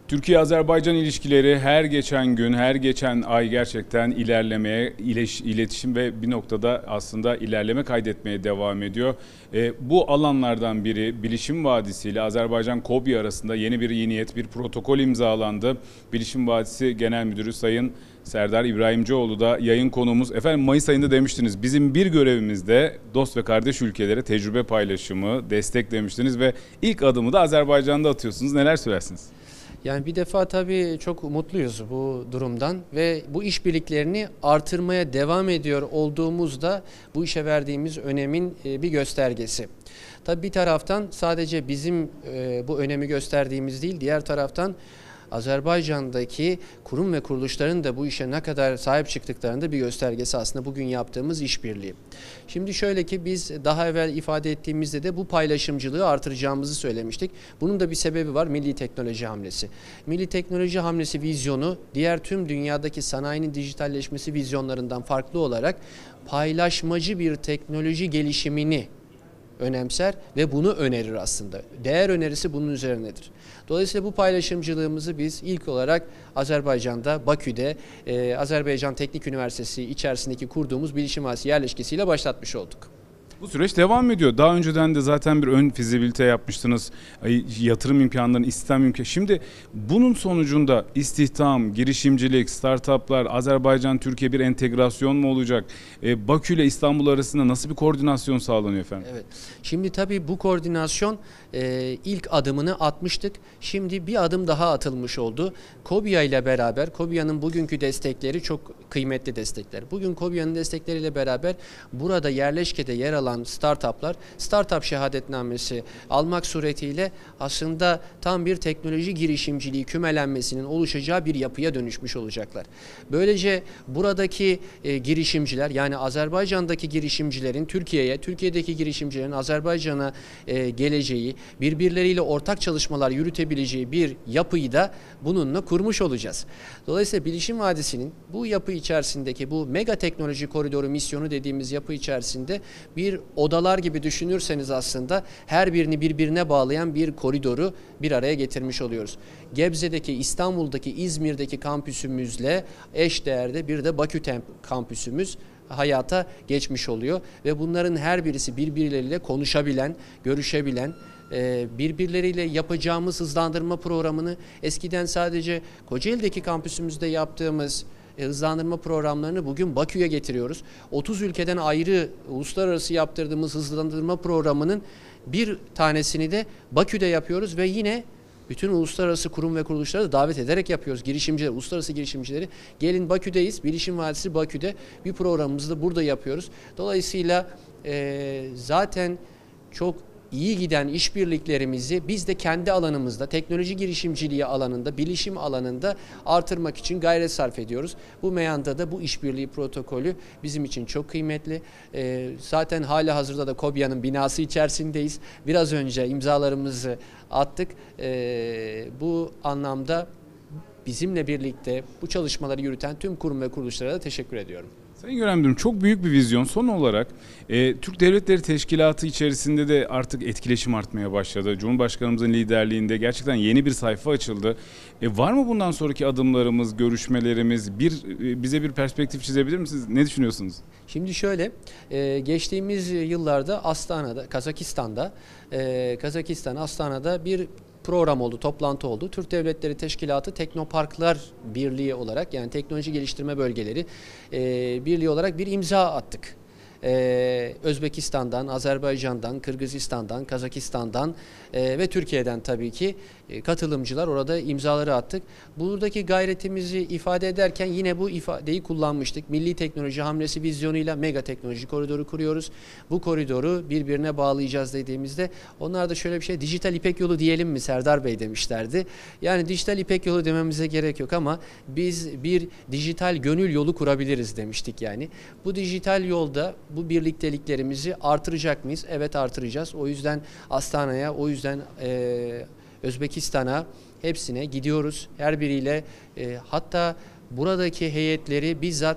Türkiye-Azerbaycan ilişkileri her geçen gün, her geçen ay gerçekten ilerlemeye, iletişim ve bir noktada aslında ilerleme kaydetmeye devam ediyor. Bu alanlardan biri Bilişim Vadisi ile Azerbaycan-Kobya arasında yeni bir niyet, bir protokol imzalandı. Bilişim Vadisi Genel Müdürü Sayın Serdar İbrahimcioğlu da yayın konuğumuz. Efendim Mayıs ayında demiştiniz bizim bir görevimiz de dost ve kardeş ülkelere tecrübe paylaşımı, destek demiştiniz ve ilk adımı da Azerbaycan'da atıyorsunuz. Neler söylersiniz? Yani bir defa tabii çok mutluyuz bu durumdan ve bu işbirliklerini artırmaya devam ediyor olduğumuzda bu işe verdiğimiz önemin bir göstergesi. Tabii bir taraftan sadece bizim bu önemi gösterdiğimiz değil, diğer taraftan Azerbaycan'daki kurum ve kuruluşların da bu işe ne kadar sahip çıktıklarının da bir göstergesi aslında bugün yaptığımız işbirliği. Şimdi şöyle ki biz daha evvel ifade ettiğimizde de bu paylaşımcılığı artıracağımızı söylemiştik. Bunun da bir sebebi var, milli teknoloji hamlesi. Milli teknoloji hamlesi vizyonu diğer tüm dünyadaki sanayinin dijitalleşmesi vizyonlarından farklı olarak paylaşmacı bir teknoloji gelişimini önemser ve bunu önerir aslında. Değer önerisi bunun üzerinedir. Dolayısıyla bu paylaşımcılığımızı biz ilk olarak Azerbaycan'da, Bakü'de, Azerbaycan Teknik Üniversitesi içerisindeki kurduğumuz bilişim vadisi yerleşkesiyle başlatmış olduk. Bu süreç devam ediyor. Daha önceden de zaten bir ön fizibilite yapmıştınız. Yatırım imkanlarını, istihdam imkanı. Şimdi bunun sonucunda istihdam, girişimcilik, startuplar, Azerbaycan-Türkiye bir entegrasyon mu olacak? Bakü ile İstanbul arasında nasıl bir koordinasyon sağlanıyor efendim? Evet. Şimdi tabii bu koordinasyon ilk adımını atmıştık. Şimdi bir adım daha atılmış oldu. Kobya ile beraber, Kobya'nın bugünkü destekleri çok kıymetli destekler. Bugün Kobya'nın destekleriyle beraber burada yerleşkede yer alan startuplar, startup şehadetnamesi almak suretiyle aslında tam bir teknoloji girişimciliği kümelenmesinin oluşacağı bir yapıya dönüşmüş olacaklar. Böylece buradaki girişimciler, yani Azerbaycan'daki girişimcilerin Türkiye'ye, Türkiye'deki girişimcilerin Azerbaycan'a geleceği, birbirleriyle ortak çalışmalar yürütebileceği bir yapıyı da bununla kurmuş olacağız. Dolayısıyla Bilişim Vadisi'nin bu yapı içerisindeki bu mega teknoloji koridoru misyonu dediğimiz yapı içerisinde bir odalar gibi düşünürseniz aslında her birini birbirine bağlayan bir koridoru bir araya getirmiş oluyoruz. Gebze'deki, İstanbul'daki, İzmir'deki kampüsümüzle eşdeğerde bir de Bakü kampüsümüz hayata geçmiş oluyor ve bunların her birisi birbirleriyle konuşabilen, görüşebilen, birbirleriyle yapacağımız hızlandırma programını eskiden sadece Kocaeli'deki kampüsümüzde yaptığımız hızlandırma programlarını bugün Bakü'ye getiriyoruz. 30 ülkeden ayrı uluslararası yaptırdığımız hızlandırma programının bir tanesini de Bakü'de yapıyoruz ve yine bütün uluslararası kurum ve kuruluşları da davet ederek yapıyoruz. Girişimciler, uluslararası girişimcileri gelin Bakü'deyiz. Bilişim Vadisi Bakü'de bir programımızı da burada yapıyoruz. Dolayısıyla zaten çok iyi giden işbirliklerimizi biz de kendi alanımızda, teknoloji girişimciliği alanında, bilişim alanında artırmak için gayret sarf ediyoruz. Bu meyanda da bu işbirliği protokolü bizim için çok kıymetli. Zaten hali hazırda da Kobya'nın binası içerisindeyiz. Biraz önce imzalarımızı attık. Bu anlamda bizimle birlikte bu çalışmaları yürüten tüm kurum ve kuruluşlara da teşekkür ediyorum. Sayın Genel Müdürüm, çok büyük bir vizyon. Son olarak Türk Devletleri Teşkilatı içerisinde de artık etkileşim artmaya başladı. Cumhurbaşkanımızın liderliğinde gerçekten yeni bir sayfa açıldı. Var mı bundan sonraki adımlarımız, görüşmelerimiz? Bize bir perspektif çizebilir misiniz? Ne düşünüyorsunuz? Şimdi şöyle, geçtiğimiz yıllarda Astana'da, Kazakistan Astana'da bir program oldu, toplantı oldu. Türk Devletleri Teşkilatı Teknoparklar Birliği olarak, yani teknoloji geliştirme bölgeleri birliği olarak bir imza attık. Özbekistan'dan, Azerbaycan'dan, Kırgızistan'dan, Kazakistan'dan ve Türkiye'den tabii ki katılımcılar orada imzaları attık. Buradaki gayretimizi ifade ederken yine bu ifadeyi kullanmıştık. Milli teknoloji hamlesi vizyonuyla mega teknoloji koridoru kuruyoruz. Bu koridoru birbirine bağlayacağız dediğimizde onlar da şöyle bir şey, dijital İpek yolu diyelim mi Serdar Bey demişlerdi. Yani dijital İpek yolu dememize gerek yok ama biz bir dijital gönül yolu kurabiliriz demiştik yani. Bu dijital yolda bu birlikteliklerimizi artıracak mıyız? Evet, artıracağız. O yüzden Astana'ya, o yüzden Özbekistan'a, hepsine gidiyoruz. Her biriyle hatta buradaki heyetleri bizzat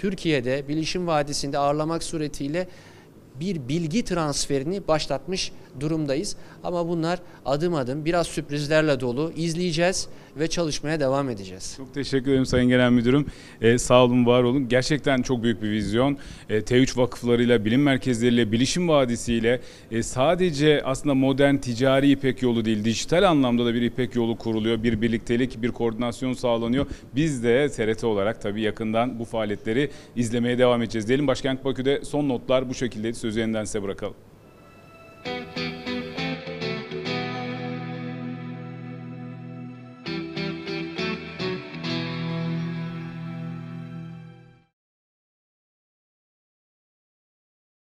Türkiye'de Bilişim Vadisi'nde ağırlamak suretiyle bir bilgi transferini başlatmış durumdayız. Ama bunlar adım adım biraz sürprizlerle dolu. İzleyeceğiz ve çalışmaya devam edeceğiz. Çok teşekkür ederim Sayın Genel Müdürüm. Sağ olun, var olun. Gerçekten çok büyük bir vizyon. T3 vakıflarıyla, bilim merkezleriyle, bilişim vadisiyle sadece aslında modern ticari İpek yolu değil, dijital anlamda da bir İpek yolu kuruluyor. Bir birliktelik, bir koordinasyon sağlanıyor. Biz de TRT olarak tabii yakından bu faaliyetleri izlemeye devam edeceğiz diyelim. Başkent Bakü'de son notlar bu şekildeydi. Sözü yeniden size bırakalım.